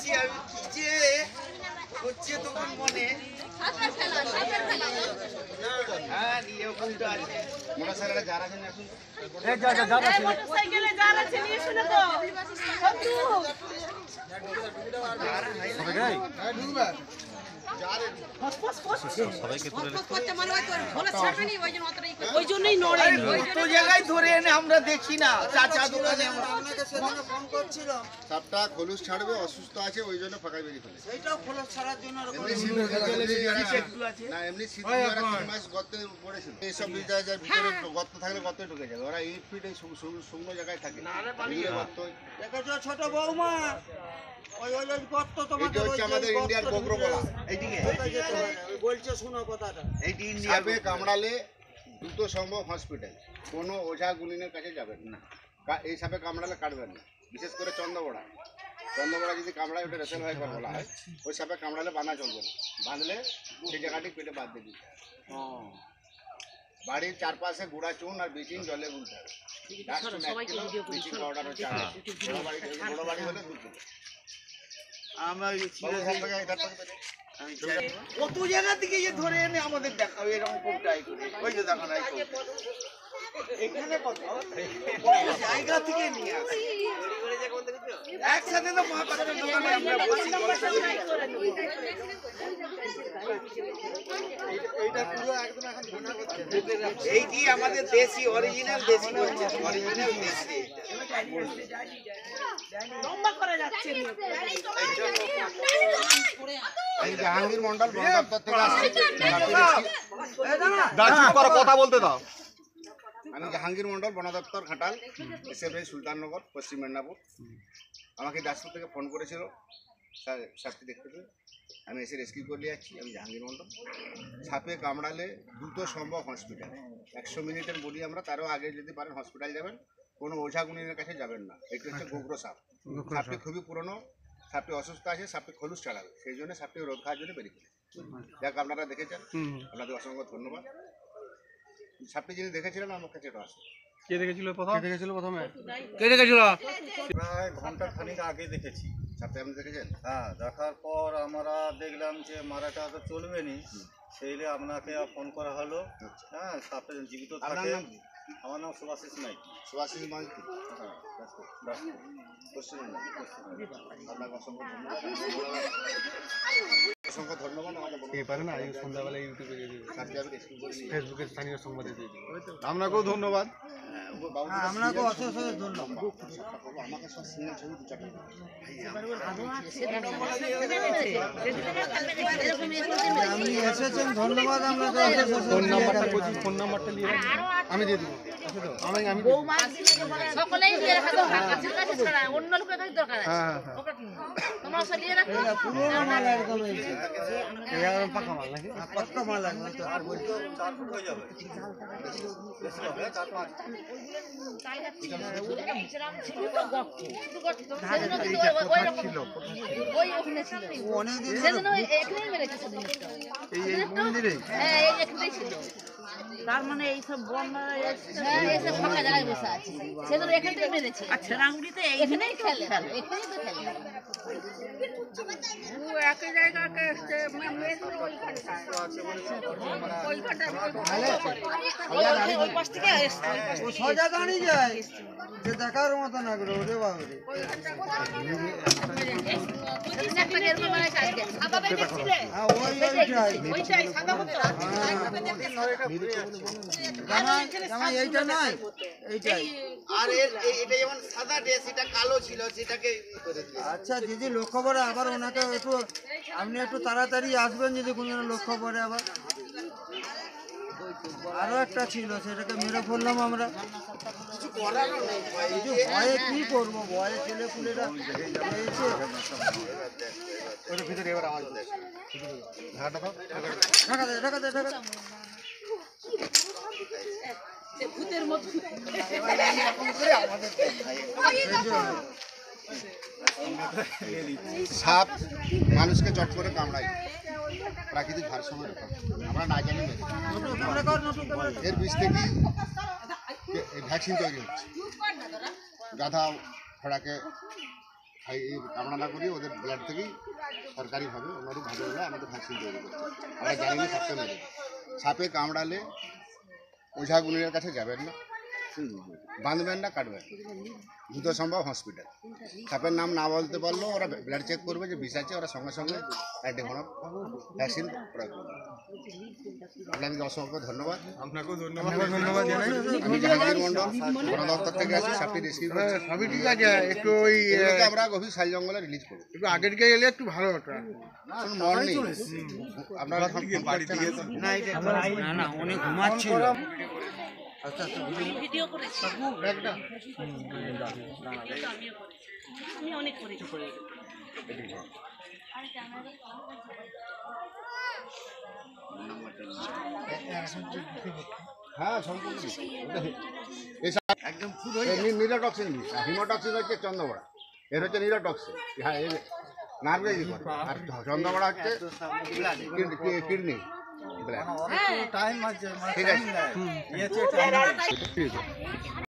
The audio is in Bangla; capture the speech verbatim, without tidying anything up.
দেখছি আমি কি যে হচ্ছে তখন মনে হ্যাঁ নিয়ে উল্টো আছে মোটরসাইকেলে যারা আছেন এখন এই যা যা যারা আছে মোটরসাইকেলে যারা আছে নিয়ে শুনে তো সন্তু যারা নাই সবাই হ্যাঁ ঢুকবা যারে সবাইকে তুলে করতে মনে হয় তোর ভোলা ছাড়বে না ওই জন্য অতটাই ওই জন্যই নড়ে ওই তো জায়গায় ধরে এনে আমরা দেখি না চাচা দোকানে আমরা আপনাকে সেদিন ফোন করছিল সবটা খলুস ছাড়বে অসুস্থ আছে ওই জন্য ফাঁকা বেরিয়ে ফেলে সেইটাও খলুস ছাড়ার জন্য না এমনি শীত ধরে তিন মাস গর্তে পড়েছিল এই সব জায়গায় ভিতরে গর্ত থাকলে গর্তে ঢুকে যাবে ওরা এই ফিট এই শুকনো জায়গায় থাকে না রে পালিয়ে গর্ত দেখেছো ছোট বৌমা ওই ওই ওই গর্ত তোমাদের ওই আমাদের ইন্ডিয়ার গোগ্রো বলা এইদিকে বলছে শোনো কথাটা এইটি ইন্ডিয়াবে কামড়ালে দ্রুত সম্ভব হসপিটাল কোনো ওঝা গুনিনের কাছে যাবেন না এই সাপে কামড়ালে কাটবেন না বিশেষ করে চন্দ্রবড়া চন্দ্রবড়া যদি কামড়ায় ওটা রেসেল ভাই করে বলা হয় ওই সাপে কামড়ালে বাঁধা চলবে না বাঁধলে সেই জায়গাটি পেটে বাদ দিয়ে দিতে হয় বাড়ির চারপাশে গুঁড়া চুন আর ব্লিচিং জলে গুলতে হবে ব্লিচিং পাউডার হচ্ছে বড় বাড়ি বড় বাড়ি হলে দু কিলো কত জায়গা থেকে ধরে এনে আমাদের দেখাবে এরকম কোনটাই করে ওই যে দেখা নাই এখানে কত জায়গা থেকে নিয়ে আসে একসাথে তো মহাপাত্রের দোকানে আমরা বসি এইটা পুরো একদম এখন ঘোনা করছে এইটি আমাদের দেশি অরিজিনাল দেশি বলছে অরিজিনাল দেশি লম্বা করে যাচ্ছে এই জাহাঙ্গীর মন্ডল বন দপ্তর থেকে আসছে কথা বলতে দাও আমি জাহাঙ্গীর মন্ডল বন দপ্তর ঘাটাল এসএফআই সুলতাননগর পশ্চিম মেদিনীপুর আমাকে দাসপুর থেকে ফোন করেছিল স্যার সাপটি দেখতে পেয়ে আমি এসে রেস্কিউ করে নিয়ে যাচ্ছি আমি জাহাঙ্গীর মন্ডল সাপে কামড়ালে দ্রুত সম্ভব হসপিটাল একশো মিনিটের বলি আমরা তারও আগে যদি পারেন হসপিটাল যাবেন কোনো ওঝা গুনিনের কাছে যাবেন না এটি হচ্ছে গোগ্রো সাপ সাপটি খুবই পুরনো সাপটি অসুস্থ আছে সাপটি খলুস ছাড়াবে সেই জন্য সাপটি রোদ খাওয়ার জন্য বেরিয়ে ফেলে যাক আপনারা দেখেছেন আপনাদের অসংখ্য ধন্যবাদ সাপটি যিনি দেখেছিলেন আমার কাছে এটা আসে কে দেখেছিল প্রথম কে দেখেছিল প্রথমে কে দেখেছিল প্রায় ঘন্টা খানিক আগে দেখেছি সাপটি আপনি দেখেছেন হ্যাঁ দেখার পর আমরা দেখলাম যে মারাটা তো চলবে না সেইলে আপনাকে ফোন করা হলো হ্যাঁ সাপটা জীবিত থাকে আমার নাম সুভাশিস নাইক সুভাশিস নাইক হ্যাঁ আপনাকে অসংখ্য ধন্যবাদ অসংখ্য ধন্যবাদ আমাকে পারে না সন্ধ্যাবেলা ইউটিউবে ফেসবুকে স্থানীয় সংবাদে দিয়ে দিই আপনাকেও ধন্যবাদ আপনাকেও অশেষ অশেষ ধন্যবাদ আমাকে সব সিনে ছবি দু চারটা আপনি এসেছেন ধন্যবাদ আপনাকে ফোন নাম্বারটা বলছি ফোন নাম্বারটা নিয়ে আমি দিয়ে দেবো আমি আমি সকলেই দিয়ে রাখা দরকার কাছে কাছে ছাড়া অন্য লোকের কাছে দরকার আছে ওকে তোমরা সব দিয়ে রাখো পুরো মাল একদম এই এর পাকা মাল নাকি পাকা মাল লাগবে তো আর বলছো চার ফুট হয়ে যাবে বেশি হবে চার পাঁচ তাই যাচ্ছে হিজরাম ছিল তো গপ্প গপ্প ওই রকম ছিল ওই ওখানে ছিল অনেক দিন সেদিন এখানেই মেরেছে সেদিন এই এই মন্দিরে হ্যাঁ এই এখানেই ছিল তার মানে এই সব বন্যা এসে ফাঁকা জায়গায় বসে আছে সেজন্য এখানেই মেরেছে আচ্ছা রাঙ্গুলিতে এখানেই খেলে এখানেই তো খেলে ও একই জায়গাকে মেরে ওই কাটটা ওই কাটটা ওই পাশ থেকে আসছে ও সোজা দাঁড়িয়ে যায় যে দেখার মতো না করে ওরে বাবা রে ওই কাটটা হ্যাঁ ওই ওইটাই ওইটাই সাদা মতো এইটা নাই এইটাই আর এটা যেমন সাদা ড্রেস এটা কালো ছিল সেটাকে আচ্ছা দিদি লক্ষ্য করে আবার ওনাকে একটু আপনি একটু তাড়াতাড়ি আসবেন যদি কোনো লক্ষ্য করে আবার আরো একটা ছিল সেটাকে মেরে ফেললাম আমরা কিছু করারও নেই ভয়ে কি করবো ভয়ে ছেলে পুলেরা ওর ভিতরে এবার আওয়াজ দেয় ঢাকা দাও ঢাকা দে ঢাকা দে ঢাকা ভূতের মতো সাপ মানুষকে চট করে কামড়ায় প্রাকৃতিক ভারসাম্য রক্ষা আমরা না জানি এর বিষ থেকে ভ্যাকসিন তৈরি হচ্ছে গাধা ভেড়াকে খাই কামড়া না করি ওদের ব্লাড থেকেই সরকারিভাবে ওনারই ভালো হলে আমাদের ভ্যাকসিন তৈরি করছে। আমরা জানি না সাপে মেরে সাপে কামড়ালে ওঝা গুণের কাছে যাবেন না, বাঁধবেন না, কাটবেন, দ্রুত সম্ভব হসপিটাল। সাপের নাম না বলতে পারলেও ওরা ব্লাড চেক করবে যে বিষ আছে, ওরা সঙ্গে সঙ্গে অ্যান্টিভেনম ভ্যাকসিন প্রয়োগ করবে। আপনাকে অসংখ্য ধন্যবাদ। আপনাকেও ধন্যবাদ ধন্যবাদ জানাই। আমি জাহাঙ্গীর মন্ডল বন দপ্তর থেকে আছি। সাপটি রেস্কিউ করছি। সবই ঠিক আছে, একটু ওই এগুলোকে আমরা গভীর শাল জঙ্গলে রিলিজ করবো। একটু আগের দিকে এলে একটু ভালো হতো। মর্নিং আপনারা না না উনি ঘুমাচ্ছিল। ভিডিও করেছি, আমি অনেক করেছি। হ্যাঁ সম্পূর্ণ একদম নিরোটক্সিন বিষ। হিমোটক্সিন হচ্ছে চন্দ্রবড়া, এর হচ্ছে নিরোটক্সিন। হ্যাঁ এর নার্ভে ই করে, আর চন্দ্রবড়া হচ্ছে কিডনি ব্ল্যাক। টাইম আছে ঠিক আছে।